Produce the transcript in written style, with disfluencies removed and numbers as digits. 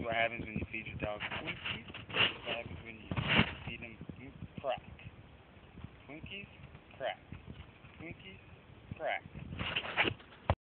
what happens when you feed your dog Twinkies.